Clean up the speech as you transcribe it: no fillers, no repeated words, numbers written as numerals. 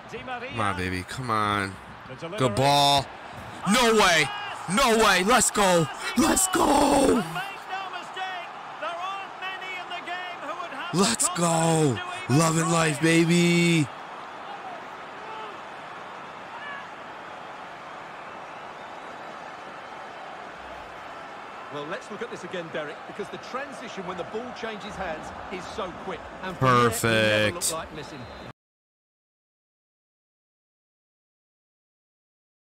Come on, baby. Come on. Good ball. No way. No way. Let's go. Let's go. Let's go. Love and life, baby. Well, let's look at this again, Derek, because the transition when the ball changes hands is so quick. And perfect. Look like missing.